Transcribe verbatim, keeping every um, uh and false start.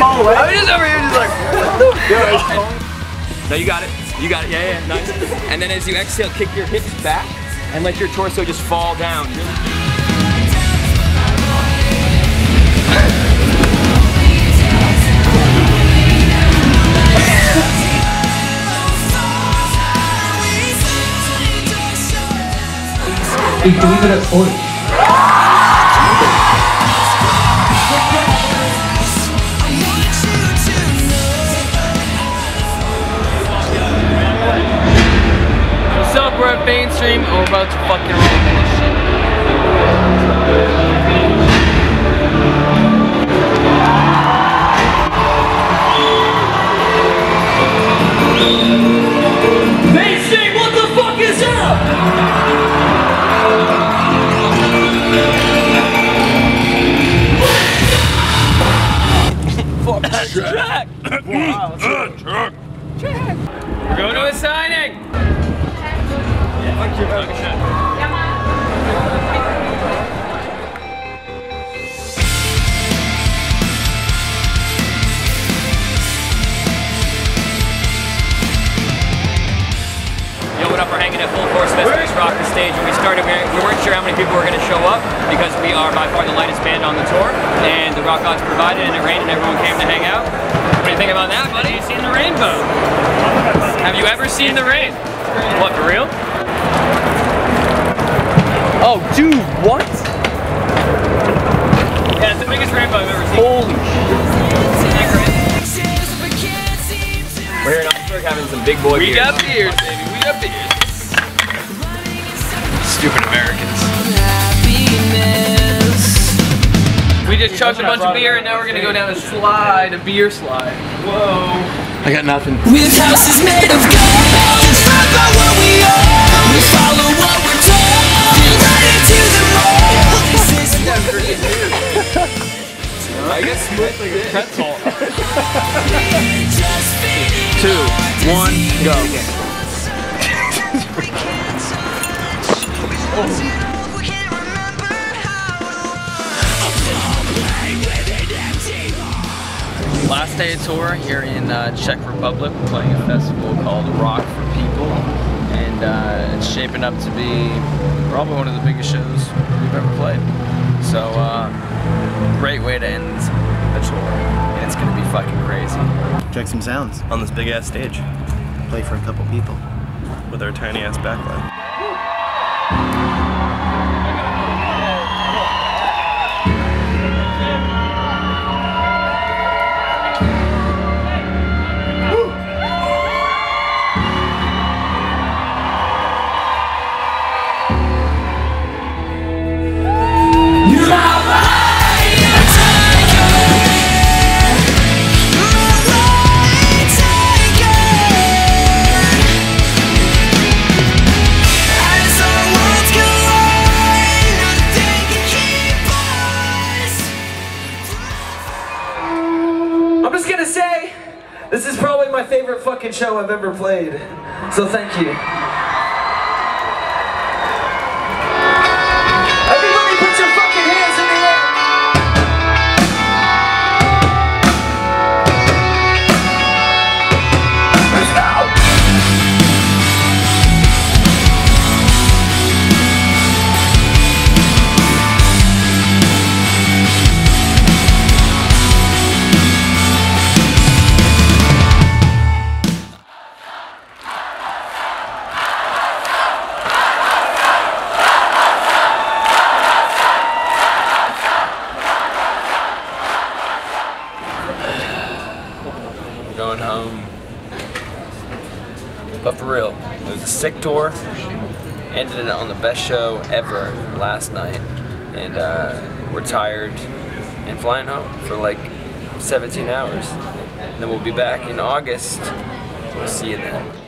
fall away. I was just over here, just like, what the fuck? No, you got it. You got it. Yeah, yeah, nice. And then as you exhale, kick your hips back and let your torso just fall down. Hey, can we go to sports? What's up? We're at Mainstream and we're about to fucking roll this shit. Mainstream, what the fuck is up? Track! Wow, Track! Track! We're going to a signing! Yeah, fuck your fucking shit. Yo, what up? We're hanging at Full Force Festival's Rocketown. When we started, we weren't sure how many people were going to show up because we are by far the lightest band on the tour, and the rock gods provided, and it rained, and everyone came to hang out. What do you think about that, buddy? You seen the rainbow? Have you ever seen the rain? What, for real? Oh, dude, what? Yeah, it's the biggest rainbow I've ever seen. Holy shit. We're here in Pittsburgh having some big boy beers. We got beers, baby. We got beers. Stupid Americans. We just chugged a bunch of beer and now we're gonna go down a slide, a beer slide. Whoa. I got nothing. With houses made of gold, inspired by what we own. We follow what we're told, right into the mold. I guess smooth like this. Pretzel. Two, one, go. Oh. Last day of tour here in uh, Czech Republic. We're playing a festival called Rock for People, and uh, it's shaping up to be probably one of the biggest shows we've ever played. So, uh, great way to end the tour, and it's gonna be fucking crazy. Check some sounds on this big ass stage. Play for a couple people with our tiny ass backline. This is probably my favorite fucking show I've ever played, so thank you. Everybody put your fucking hands in the air! Let's go! Going home. But for real, it was a sick tour. Ended it on the best show ever last night. And uh, we're tired and flying home for like seventeen hours. And then we'll be back in August. We'll see you then.